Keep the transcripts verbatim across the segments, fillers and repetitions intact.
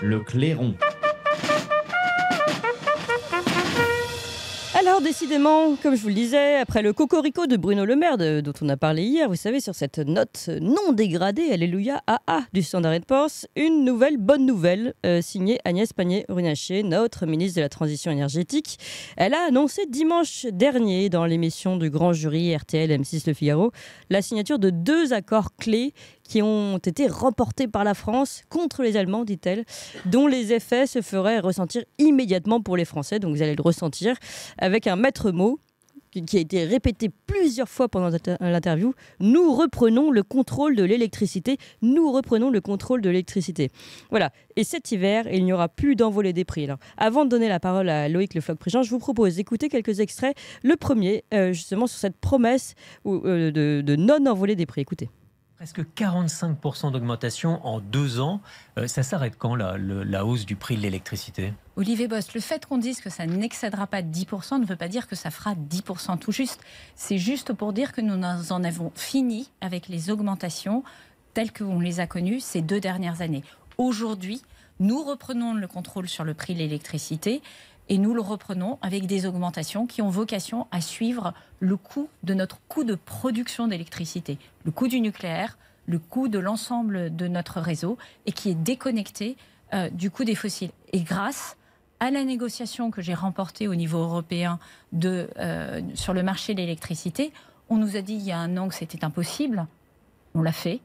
Le clairon. Alors décidément, comme je vous le disais, après le cocorico de Bruno Le Maire, de, dont on a parlé hier, vous savez, sur cette note non dégradée, Alléluia, A A du Standard and Poor's, une nouvelle bonne nouvelle euh, signée Agnès Pannier-Runacher, notre ministre de la Transition énergétique. Elle a annoncé dimanche dernier, dans l'émission du grand jury R T L M six Le Figaro, la signature de deux accords clés qui ont été remportés par la France contre les Allemands, dit-elle, dont les effets se feraient ressentir immédiatement pour les Français. Donc vous allez le ressentir avec un maître mot qui a été répété plusieurs fois pendant l'interview. Nous reprenons le contrôle de l'électricité. Nous reprenons le contrôle de l'électricité. Voilà. Et cet hiver, il n'y aura plus d'envolée des prix. Alors, avant de donner la parole à Loïc Le Floch-Prigent, je vous propose d'écouter quelques extraits. Le premier, euh, justement, sur cette promesse euh, de, de non-envolée des prix. Écoutez. Presque quarante-cinq pour cent d'augmentation en deux ans. Euh, ça s'arrête quand, la, le, la hausse du prix de l'électricité ? Olivier Bost, le fait qu'on dise que ça n'excédera pas dix pour cent ne veut pas dire que ça fera dix pour cent tout juste. C'est juste pour dire que nous en avons fini avec les augmentations telles qu'on les a connues ces deux dernières années. Aujourd'hui, nous reprenons le contrôle sur le prix de l'électricité et nous le reprenons avec des augmentations qui ont vocation à suivre le coût de notre coût de production d'électricité, le coût du nucléaire, le coût de l'ensemble de notre réseau et qui est déconnecté euh, du coût des fossiles. Et grâce à la négociation que j'ai remportée au niveau européen de, euh, sur le marché de l'électricité, on nous a dit il y a un an que c'était impossible, on l'a fait.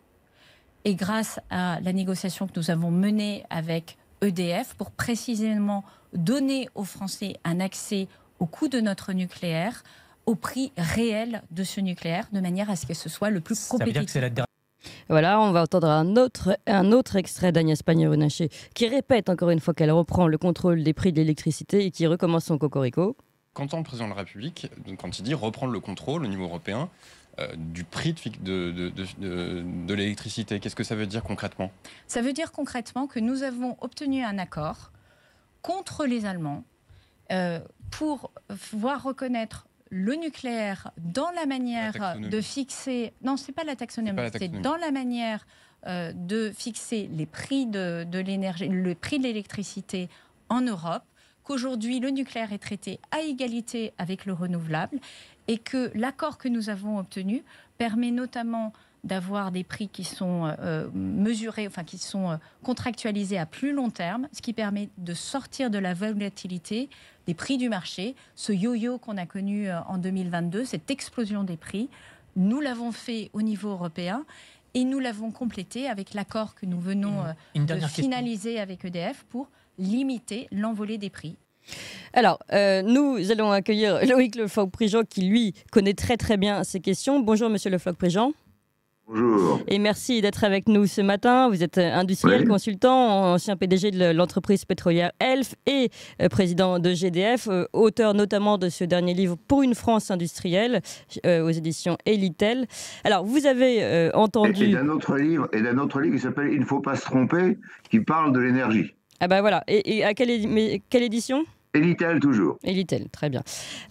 Et grâce à la négociation que nous avons menée avec E D F pour précisément donner aux Français un accès au coût de notre nucléaire, au prix réel de ce nucléaire, de manière à ce que ce soit le plus compétitif. Ça veut dire que c'est la dernière... Voilà, on va entendre un autre, un autre extrait d'Agnès Pannier-Runacher qui répète encore une fois qu'elle reprend le contrôle des prix de l'électricité et qui recommence son cocorico. Qu'entend le président de la République quand il dit reprendre le contrôle au niveau européen euh, du prix de, de, de, de, de, de l'électricité? Qu'est-ce que ça veut dire concrètement? Ça veut dire concrètement que nous avons obtenu un accord contre les Allemands euh, pour voir reconnaître le nucléaire dans la manière la de fixer... Non, ce n'est pas la taxonomie, c'est dans la manière euh, de fixer les prix de, de l'énergie, le prix de l'électricité en Europe, qu'aujourd'hui le nucléaire est traité à égalité avec le renouvelable et que l'accord que nous avons obtenu permet notamment d'avoir des prix qui sont euh, mesurés, enfin qui sont euh, contractualisés à plus long terme, ce qui permet de sortir de la volatilité des prix du marché, ce yo-yo qu'on a connu euh, en deux mille vingt-deux, cette explosion des prix. Nous l'avons fait au niveau européen et nous l'avons complété avec l'accord que nous venons euh, de finaliser avec E D F pour limiter l'envolée des prix. Alors, euh, nous allons accueillir Loïc Le Floch-Prigent qui, lui, connaît très très bien ces questions. Bonjour Monsieur Le Floch-Prigent. Bonjour. Et merci d'être avec nous ce matin. Vous êtes industriel, oui. consultant, ancien P D G de l'entreprise pétrolière Elf et euh, président de G D F, euh, auteur notamment de ce dernier livre Pour une France industrielle euh, aux éditions Elitel. Alors, vous avez euh, entendu... Et, et d'un autre livre, et d'un autre livre qui s'appelle Il ne faut pas se tromper, qui parle de l'énergie. Ah ben voilà. Et, et à quelle, é- quelle édition ? Elitel toujours. Elitel, très bien.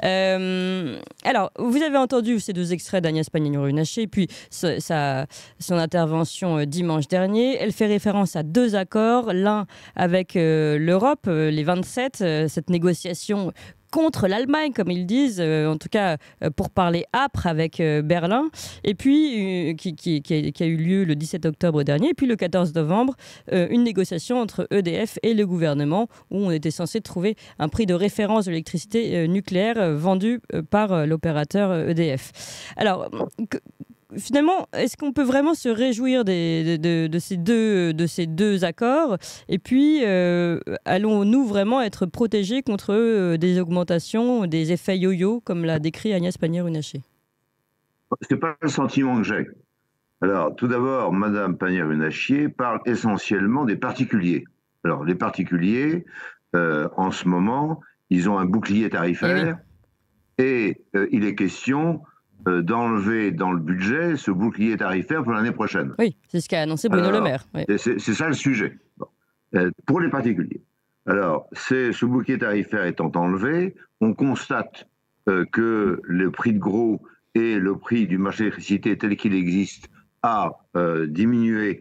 Euh, alors, vous avez entendu ces deux extraits d'Agnès Pannier-Runacher, puis sa, sa, son intervention dimanche dernier. Elle fait référence à deux accords, l'un avec euh, l'Europe, euh, les vingt-sept, euh, cette négociation contre l'Allemagne, comme ils disent, euh, en tout cas euh, pour parler âpre avec euh, Berlin, et puis euh, qui, qui, qui, a, qui a eu lieu le dix-sept octobre dernier, et puis le quatorze novembre, euh, une négociation entre E D F et le gouvernement, où on était censé trouver un prix de référence de l'électricité euh, nucléaire euh, vendu euh, par euh, l'opérateur euh, E D F. Alors, que, finalement, est-ce qu'on peut vraiment se réjouir des, de, de, de, ces, deux, de ces deux accords? Et puis, euh, allons-nous vraiment être protégés contre euh, des augmentations, des effets yo-yo, comme l'a décrit Agnès Pannier-Runacher? Ce n'est pas le sentiment que j'ai. Alors, tout d'abord, Madame Pannier-Runacher parle essentiellement des particuliers. Alors, les particuliers, euh, en ce moment, ils ont un bouclier tarifaire et, oui. et euh, il est question d'enlever dans le budget ce bouclier tarifaire pour l'année prochaine. Oui, c'est ce qu'a annoncé Bruno Alors, Le Maire. Oui. C'est, c'est ça le sujet, bon. euh, pour les particuliers. Alors, c'est, ce bouclier tarifaire étant enlevé, on constate euh, que le prix de gros et le prix du marché de l'électricité tel qu'il existe a euh, diminué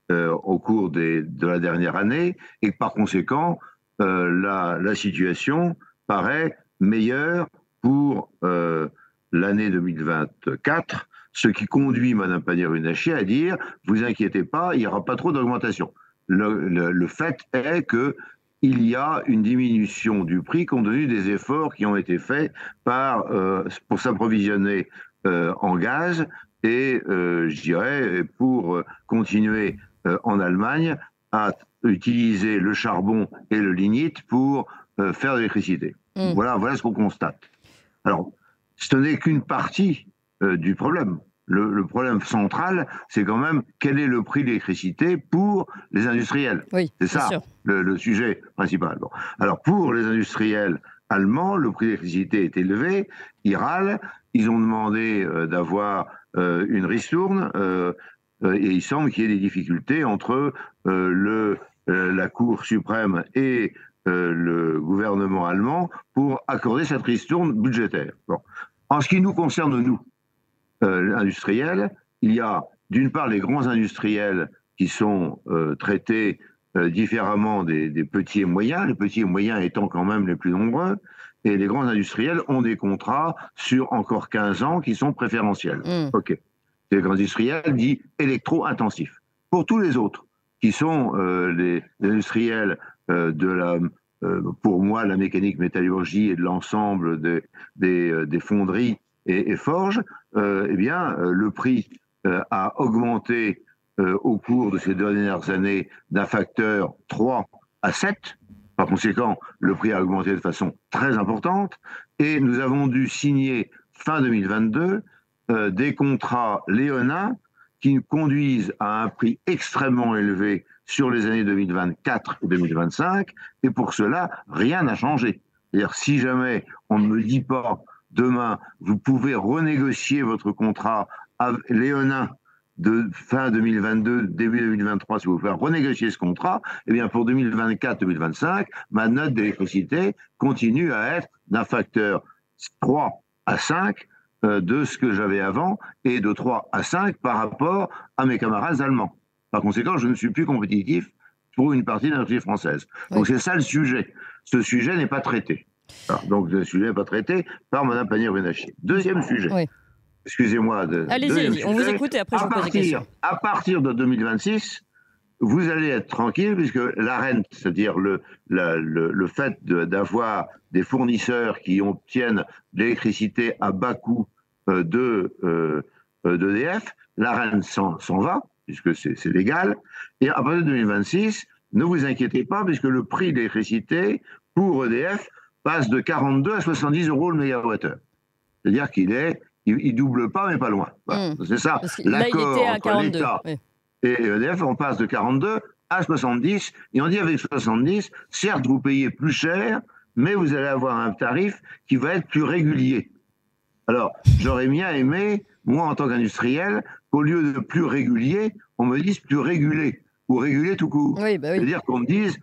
euh, au cours des, de la dernière année, et que par conséquent, euh, la, la situation paraît meilleure pour euh, l'année deux mille vingt-quatre, ce qui conduit Mme Pannier-Runacher à dire « vous inquiétez pas, il n'y aura pas trop d'augmentation ». Le, le, le fait est que il y a une diminution du prix compte tenu des efforts qui ont été faits par, euh, pour s'approvisionner euh, en gaz et, euh, je dirais, pour continuer euh, en Allemagne à utiliser le charbon et le lignite pour euh, faire de l'électricité. Mmh. Voilà, voilà ce qu'on constate. Alors, ce n'est qu'une partie euh, du problème. Le, le problème central, c'est quand même quel est le prix de l'électricité pour les industriels. Oui, c'est ça le, le sujet principal. Bon. Alors pour les industriels allemands, le prix de l'électricité est élevé, ils râlent, ils ont demandé euh, d'avoir euh, une ristourne euh, euh, et il semble qu'il y ait des difficultés entre euh, le, euh, la Cour suprême et euh, le gouvernement allemand pour accorder cette ristourne budgétaire. Bon. En ce qui nous concerne, nous, Euh, industriels, il y a d'une part les grands industriels qui sont euh, traités euh, différemment des, des petits et moyens, les petits et moyens étant quand même les plus nombreux, et les grands industriels ont des contrats sur encore quinze ans qui sont préférentiels. Mmh. Ok. Les grands industriels dits électro-intensifs. Pour tous les autres, qui sont euh, les, les industriels euh, de la, euh, pour moi, la mécanique métallurgie et de l'ensemble des, des, euh, des fonderies et, et forges, euh, eh bien, euh, le prix euh, a augmenté euh, au cours de ces deux dernières années d'un facteur trois à sept. Par conséquent, le prix a augmenté de façon très importante et nous avons dû signer fin deux mille vingt-deux euh, des contrats léonins qui conduisent à un prix extrêmement élevé sur les années deux mille vingt-quatre et deux mille vingt-cinq, et pour cela, rien n'a changé. C'est-à-dire, si jamais on ne me dit pas demain, vous pouvez renégocier votre contrat léonin de fin deux mille vingt-deux, début deux mille vingt-trois, si vous pouvez renégocier ce contrat, eh bien pour deux mille vingt-quatre deux mille vingt-cinq, ma note d'électricité continue à être d'un facteur trois à cinq euh, de ce que j'avais avant, et de trois à cinq par rapport à mes camarades allemands. Par conséquent, je ne suis plus compétitif pour une partie de l'industrie française. Donc oui. C'est ça le sujet. Ce sujet n'est pas traité. Alors, donc le sujet n'est pas traité par Mme Pannier-Runacher. Deuxième sujet. Oui. Excusez-moi. De, Allez-y, on vous écoute et après je vous pose des questions. À partir de deux mille vingt-six, vous allez être tranquille puisque la rente, c'est-à-dire le, la, le, le fait de, d'avoir des fournisseurs qui obtiennent de l'électricité à bas coût euh, de, euh, d'E D F, la rente s'en, s'en va, puisque c'est, c'est légal. Et à partir de deux mille vingt-six, ne vous inquiétez pas puisque le prix de l'électricité pour E D F passe de quarante-deux à soixante-dix euros le mégawattheure. C'est-à-dire qu'il est il ne double pas, mais pas loin. Voilà. Mmh. C'est ça. L'accord là, entre l'État oui. et E D F, on passe de quarante-deux à soixante-dix. Et on dit avec soixante-dix, certes, vous payez plus cher, mais vous allez avoir un tarif qui va être plus régulier. Alors, j'aurais bien aimé, moi, en tant qu'industriel, qu'au lieu de plus régulier, on me dise plus régulé, ou régulé tout court. Oui, bah oui. C'est-à-dire qu'on me dise,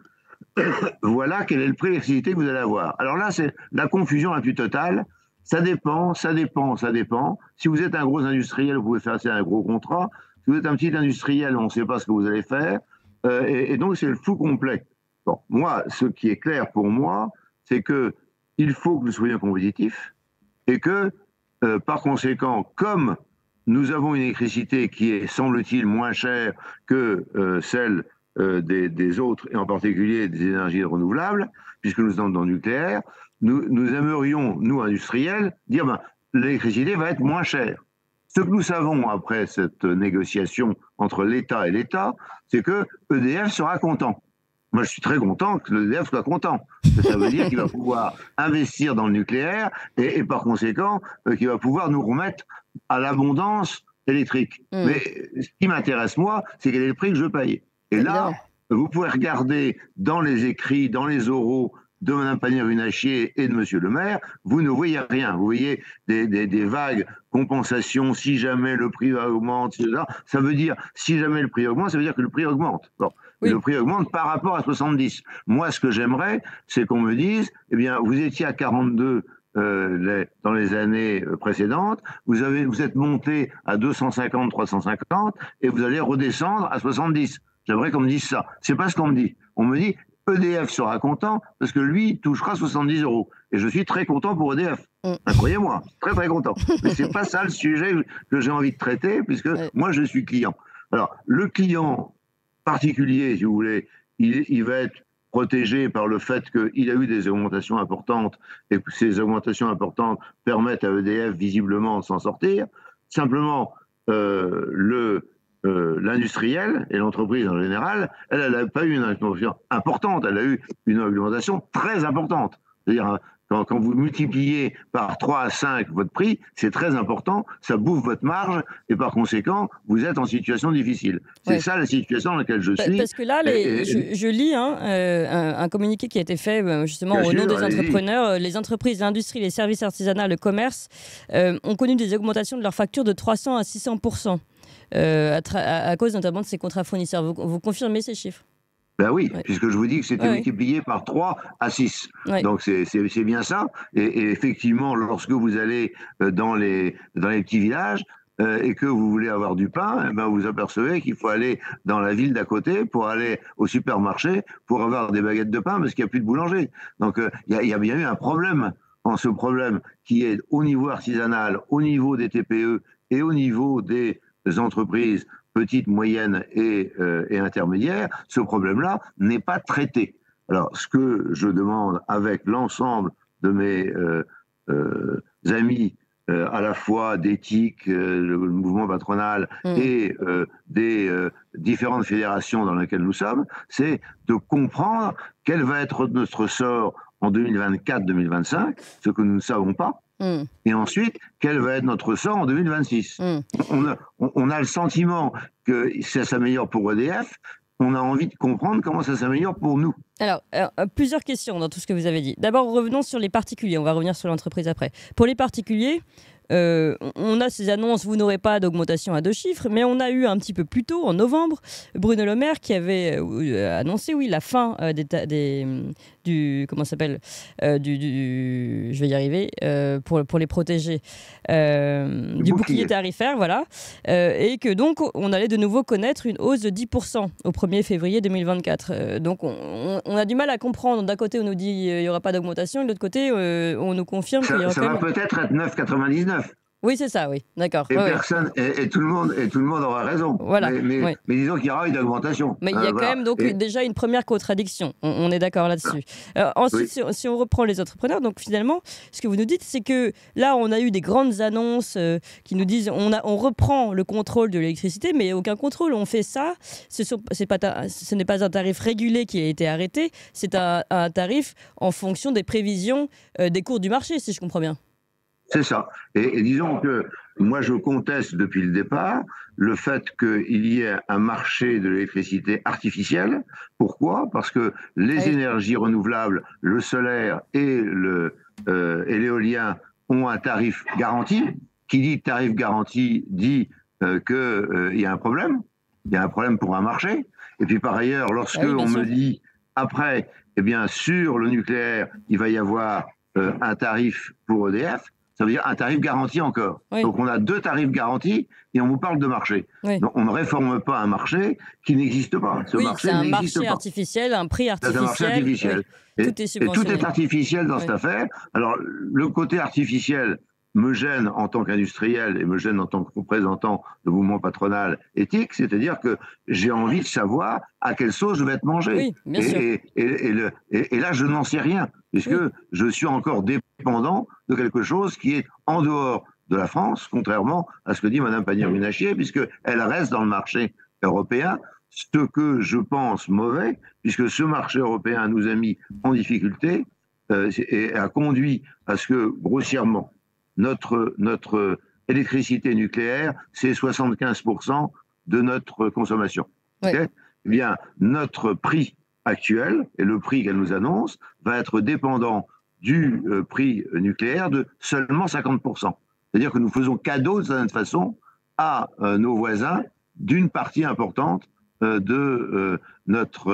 voilà quel est le prix d'électricité que vous allez avoir. Alors là, c'est la confusion la plus totale. Ça dépend, ça dépend, ça dépend. Si vous êtes un gros industriel, vous pouvez faire un gros contrat. Si vous êtes un petit industriel, on ne sait pas ce que vous allez faire. Euh, et, et donc, c'est le flou complet. Bon, moi, ce qui est clair pour moi, c'est que il faut que nous soyons compétitifs et que, euh, par conséquent, comme nous avons une électricité qui est, semble-t-il, moins chère que euh, celle euh, des, des autres, et en particulier des énergies renouvelables, puisque nous sommes dans le nucléaire, Nous, nous aimerions, nous industriels, dire ben, l'électricité va être moins chère. Ce que nous savons après cette négociation entre l'État et l'État, c'est que E D F sera content. Moi, je suis très content que l'E D F soit content. Ça veut dire qu'il va pouvoir investir dans le nucléaire et, et par conséquent, euh, qu'il va pouvoir nous remettre à l'abondance électrique. Mmh. Mais ce qui m'intéresse, moi, c'est quel est le prix que je paye. Et là, vous pouvez regarder dans les écrits, dans les oraux, de Mme Pannier-Runacher et de M. Le Maire, vous ne voyez rien. Vous voyez des, des, des vagues compensations si jamais le prix augmente, et cetera. Ça veut dire, si jamais le prix augmente, ça veut dire que le prix augmente. Bon. Oui. Le prix augmente par rapport à soixante-dix. Moi, ce que j'aimerais, c'est qu'on me dise, eh bien, vous étiez à quarante-deux euh, les, dans les années précédentes, vous, avez, vous êtes monté à deux cent cinquante, trois cent cinquante, et vous allez redescendre à soixante-dix. J'aimerais qu'on me dise ça. C'est pas ce qu'on me dit. On me dit E D F sera content parce que lui touchera soixante-dix euros. Et je suis très content pour E D F. Mm. Croyez-moi, très très content. Mais c'est pas ça le sujet que j'ai envie de traiter, puisque ouais. moi je suis client. Alors, le client particulier, si vous voulez, il, il va être protégé par le fait qu'il a eu des augmentations importantes et que ces augmentations importantes permettent à E D F visiblement de s'en sortir. Simplement, euh, le Euh, l'industriel et l'entreprise en général, elle n'a pas eu une augmentation importante, elle a eu une augmentation très importante. C'est-à-dire, quand, quand vous multipliez par trois à cinq votre prix, c'est très important, ça bouffe votre marge, et par conséquent, vous êtes en situation difficile. C'est ouais. ça la situation dans laquelle je suis. Parce que là, les, et, et, je, je lis hein, euh, un, un communiqué qui a été fait justement au nom des entrepreneurs. Les entreprises, l'industrie, les services artisanaux, le commerce euh, ont connu des augmentations de leurs factures de trois cents à six cents pour cent. Euh, à, à, à cause notamment de ces contrats fournisseurs. Vous, vous confirmez ces chiffres? Ben oui, ouais. puisque je vous dis que c'était ouais, multiplié ouais. par trois à six. Ouais. Donc c'est bien ça. Et, et effectivement, lorsque vous allez dans les, dans les petits villages euh, et que vous voulez avoir du pain, eh ben vous apercevez qu'il faut aller dans la ville d'à côté pour aller au supermarché pour avoir des baguettes de pain parce qu'il n'y a plus de boulanger. Donc il euh, y, y a bien eu un problème en ce problème qui est au niveau artisanal, au niveau des T P E et au niveau des entreprises petites, moyennes et, euh, et intermédiaires, ce problème-là n'est pas traité. Alors, ce que je demande avec l'ensemble de mes euh, euh, amis, euh, à la fois d'éthique, euh, le mouvement patronal mmh. et euh, des euh, différentes fédérations dans lesquelles nous sommes, c'est de comprendre quel va être notre sort en deux mille vingt-quatre deux mille vingt-cinq, ce que nous ne savons pas. Mmh. Et ensuite, quel va être notre sort en deux mille vingt-six? Mmh. on, a, on, on a le sentiment que ça s'améliore pour E D F, on a envie de comprendre comment ça s'améliore pour nous. Alors, euh, plusieurs questions dans tout ce que vous avez dit. D'abord, revenons sur les particuliers, on va revenir sur l'entreprise après. Pour les particuliers, Euh, on a ces annonces, vous n'aurez pas d'augmentation à deux chiffres, mais on a eu un petit peu plus tôt, en novembre, Bruno Le Maire qui avait euh, annoncé, oui, la fin euh, des, des, du, comment ça s'appelle, euh, du, du, je vais y arriver, euh, pour, pour les protéger, euh, du bouclier tarifaire, voilà, euh, et que donc on allait de nouveau connaître une hausse de dix pour cent au premier février deux mille vingt-quatre. Euh, donc on, on, on a du mal à comprendre. D'un côté, on nous dit qu'il euh, n'y aura pas d'augmentation, et de l'autre côté, euh, on nous confirme qu'il y aura ça quand va même... peut-être être neuf virgule quatre-vingt-dix-neuf. Oui, c'est ça, oui, d'accord. Et ouais, personne, ouais. et, et tout le monde, et tout le monde aura raison. Voilà. Mais, mais, ouais. mais disons qu'il y aura une augmentation. Mais il y a euh, quand voilà. même donc et... déjà une première contradiction. On, on est d'accord là-dessus. Euh, ensuite, oui. si, on, si on reprend les entrepreneurs, donc finalement, ce que vous nous dites, c'est que là, on a eu des grandes annonces euh, qui nous disent on, a, on reprend le contrôle de l'électricité, mais aucun contrôle. On fait ça. Ce, sont, c'est pas ta, ce n'est pas un tarif régulé qui a été arrêté. C'est un, un tarif en fonction des prévisions euh, des cours du marché, si je comprends bien. C'est ça. Et, et disons que moi, je conteste depuis le départ le fait qu'il y ait un marché de l'électricité artificielle. Pourquoi? Parce que les oui. énergies renouvelables, le solaire et le, euh, et l'éolien ont un tarif garanti. Qui dit tarif garanti dit euh, qu'il euh, y a un problème. Il y a un problème pour un marché. Et puis par ailleurs, lorsque oui, on sûr. me dit après, eh bien, sur le nucléaire, il va y avoir euh, un tarif pour E D F, ça veut dire un tarif garanti encore. Oui. Donc on a deux tarifs garantis et on vous parle de marché. Oui. Donc on ne réforme pas un marché qui n'existe pas. Ce oui, marché c'est un marché pas. artificiel, un prix artificiel. C'est un marché artificiel. Oui. Et, tout est subventionné. Et tout est artificiel dans oui. cette affaire. Alors le côté artificiel me gêne en tant qu'industriel et me gêne en tant que représentant de mouvement patronal éthique, c'est-à-dire que j'ai envie de savoir à quelle sauce je vais être mangé. Oui, bien et, sûr. Et, et, et, le, et, et là, je n'en sais rien, puisque oui. je suis encore dépendant de quelque chose qui est en dehors de la France, contrairement à ce que dit Mme Pannier-Runacher, puisqu'elle reste dans le marché européen, ce que je pense mauvais, puisque ce marché européen nous a mis en difficulté euh, et a conduit à ce que, grossièrement, Notre, notre électricité nucléaire, c'est soixante-quinze pour cent de notre consommation. Oui. Okay? Eh bien, notre prix actuel, et le prix qu'elle nous annonce, va être dépendant du euh, prix nucléaire de seulement cinquante pour cent. C'est-à-dire que nous faisons cadeau, de cette façon, à euh, nos voisins d'une partie importante euh, de euh, notre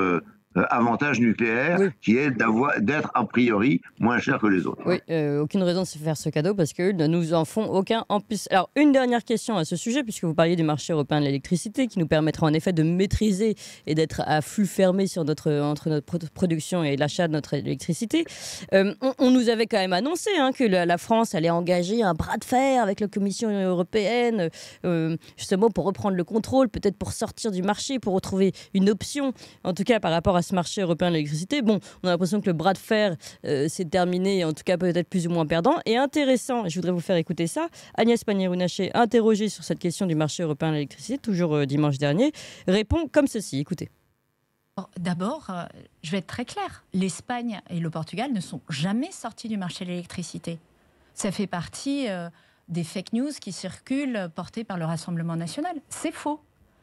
euh, avantage nucléaire, oui. qui est d'avoir, d'être a priori moins cher que les autres. Oui, euh, aucune raison de se faire ce cadeau parce qu'eux ne nous en font aucun en plus. Alors, une dernière question à ce sujet, puisque vous parliez du marché européen de l'électricité, qui nous permettra en effet de maîtriser et d'être à flux fermé sur notre, entre notre production et l'achat de notre électricité. Euh, on, on nous avait quand même annoncé hein, que la, la France allait engager un bras de fer avec la Commission européenne, euh, justement pour reprendre le contrôle, peut-être pour sortir du marché, pour retrouver une option, en tout cas par rapport à ce marché européen de l'électricité. Bon, on a l'impression que le bras de fer euh, s'est terminé, en tout cas peut-être plus ou moins perdant. Et intéressant, je voudrais vous faire écouter ça, Agnès Pannier-Runacher, interrogée sur cette question du marché européen de l'électricité, toujours euh, dimanche dernier, répond comme ceci, écoutez. D'abord, euh, je vais être très claire, l'Espagne et le Portugal ne sont jamais sortis du marché de l'électricité. Ça fait partie euh, des fake news qui circulent portées par le Rassemblement national. C'est faux.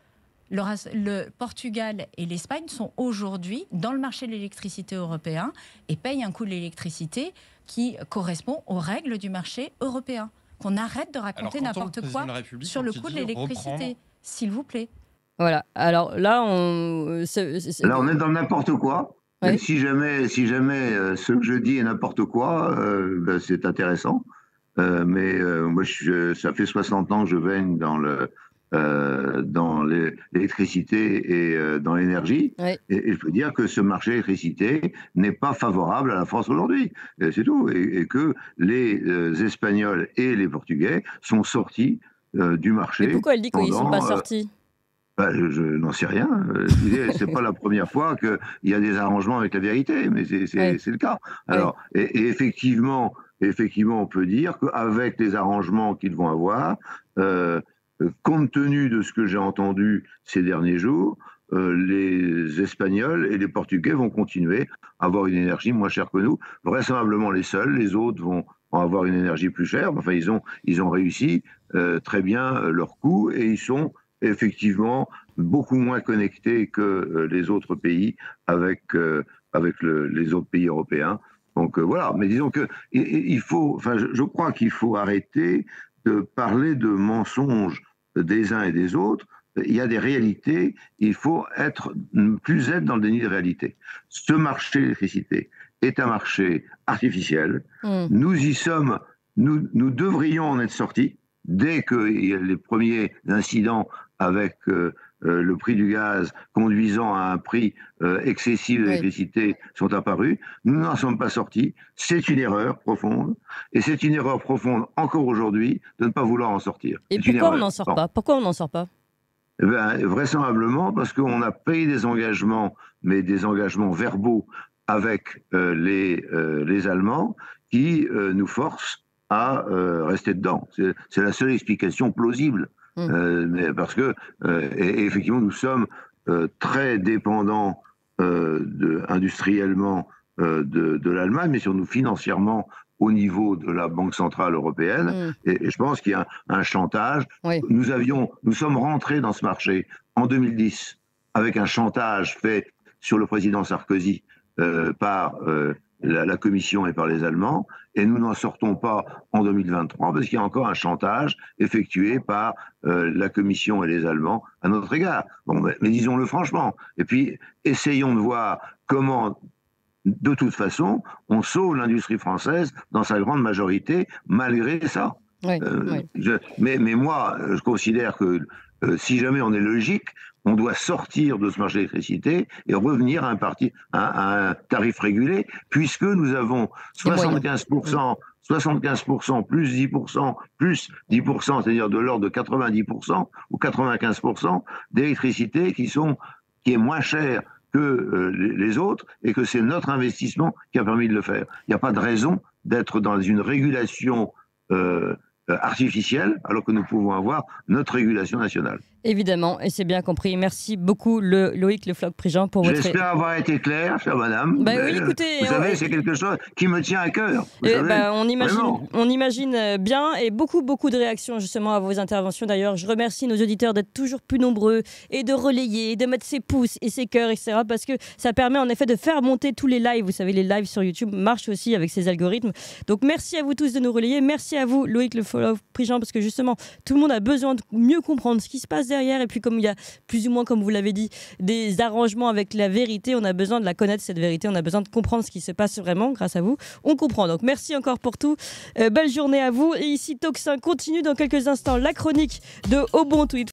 Le, le Portugal et l'Espagne sont aujourd'hui dans le marché de l'électricité européen et payent un coût de l'électricité qui correspond aux règles du marché européen. Qu'on arrête de raconter n'importe quoi sur le coût de l'électricité, reprendre... s'il vous plaît. Voilà, alors là, on... C'est, c'est... Là, on est dans n'importe quoi. Ouais. Si jamais, si jamais euh, ce que je dis est n'importe quoi, euh, ben, c'est intéressant. Euh, mais euh, moi, je, ça fait soixante ans que je baigne dans le... Euh, dans l'électricité et euh, dans l'énergie. Oui. Et, et je peux dire que ce marché d'électricité n'est pas favorable à la France aujourd'hui. C'est tout. Et, et que les euh, Espagnols et les Portugais sont sortis euh, du marché. Mais pourquoi elle dit qu'ils ne sont pas sortis euh, bah, Je, je n'en sais rien. Ce n'est pas la première fois qu'il y a des arrangements avec la vérité, mais c'est oui. le cas. Alors, oui. et, et effectivement, effectivement, on peut dire qu'avec les arrangements qu'ils vont avoir, euh, compte tenu de ce que j'ai entendu ces derniers jours, euh, les Espagnols et les Portugais vont continuer à avoir une énergie moins chère que nous. Vraisemblablement les seuls, les autres vont avoir une énergie plus chère. Enfin, ils ont, ils ont réussi euh, très bien leur coup et ils sont effectivement beaucoup moins connectés que euh, les autres pays avec, euh, avec le, les autres pays européens. Donc euh, voilà, mais disons que il faut, enfin, je, je crois qu'il faut arrêter de parler de mensonges des uns et des autres. Il y a des réalités, il faut être, plus être dans le déni de réalité. Ce marché de l'électricité est un marché artificiel. Mmh. Nous y sommes, nous, nous devrions en être sortis dès que les premiers incidents avec euh, euh, le prix du gaz conduisant à un prix euh, excessif de l'électricité oui. sont apparus. Nous n'en sommes pas sortis. C'est une erreur profonde. Et c'est une erreur profonde encore aujourd'hui de ne pas vouloir en sortir. Et pourquoi on n'en sort bon. pas Pourquoi on n'en sort pas eh ben, vraisemblablement parce qu'on a payé des engagements, mais des engagements verbaux avec euh, les, euh, les Allemands qui euh, nous forcent à euh, rester dedans. C'est, c'est la seule explication plausible. Mmh. Euh, mais parce que, euh, et, et effectivement, nous sommes euh, très dépendants euh, de, industriellement euh, de, de l'Allemagne, mais sur nous financièrement au niveau de la Banque Centrale Européenne. Mmh. Et, et je pense qu'il y a un, un chantage. Oui. Nous avions, nous sommes rentrés dans ce marché en deux mille dix avec un chantage fait sur le président Sarkozy euh, par euh, la, la Commission et par les Allemands, et nous n'en sortons pas en deux mille vingt-trois parce qu'il y a encore un chantage effectué par euh, la Commission et les Allemands à notre égard. Bon, mais, mais disons-le franchement. Et puis, essayons de voir comment, de toute façon, on sauve l'industrie française dans sa grande majorité, malgré ça. Oui, euh, oui. Je, mais, mais moi, je considère que euh, si jamais on est logique, on doit sortir de ce marché d'électricité et revenir à un, parti, à, à un tarif régulé, puisque nous avons soixante-quinze pour cent, soixante-quinze pour cent plus dix pour cent plus dix pour cent, c'est-à-dire de l'ordre de quatre-vingt-dix pour cent ou quatre-vingt-quinze pour cent d'électricité qui, sont, qui est moins chère que euh, les autres et que c'est notre investissement qui a permis de le faire. Il n'y a pas de raison d'être dans une régulation euh, artificielle alors que nous pouvons avoir notre régulation nationale. Évidemment, et c'est bien compris. Merci beaucoup le, Loïc Le Floch-Prigent pour votre... J'espère avoir été clair, chère madame. Bah oui, écoutez, vous on... savez, c'est quelque chose qui me tient à cœur. Vous savez, bah, on, imagine, on imagine bien, et beaucoup, beaucoup de réactions justement à vos interventions. D'ailleurs, je remercie nos auditeurs d'être toujours plus nombreux et de relayer, de mettre ses pouces et ses cœurs, et cetera. Parce que ça permet en effet de faire monter tous les lives. Vous savez, les lives sur YouTube marchent aussi avec ces algorithmes. Donc merci à vous tous de nous relayer. Merci à vous, Loïc Le Floch-Prigent, parce que justement, tout le monde a besoin de mieux comprendre ce qui se passe derrière derrière. Et puis comme il y a plus ou moins, comme vous l'avez dit, des arrangements avec la vérité, on a besoin de la connaître, cette vérité. On a besoin de comprendre ce qui se passe vraiment. Grâce à vous, on comprend. Donc merci encore pour tout. Euh, belle journée à vous. Et ici, Toxin continue dans quelques instants la chronique de Au Bon Tweet.